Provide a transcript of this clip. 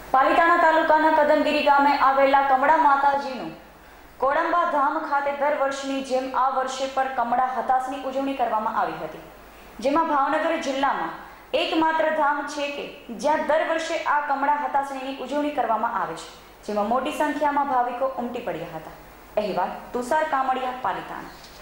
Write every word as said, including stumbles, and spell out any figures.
પાલિતાણા તાલુકાના કદમગીરી ગામે આવેલા કમળા માતાજીનું કોડંબા ધામ ખાતે દર વર્ષની જેમ આ વર્ષે પર કમળા હતાસની ઉજવણી કરવામાં આવી હતી, જેમાં ભાવનગર જિલ્લામાં એકમાત્ર ધામ છે કે જ્યાં દર વર્ષે આ કમળા હતાસણીની ઉજવણી કરવામાં આવે છે, જેમાં મોટી સંખ્યામાં ભાવિકો ઉમટી પડ્યા હતા। અહેવાલ તુષાર કામડિયા, પાલિતાણા।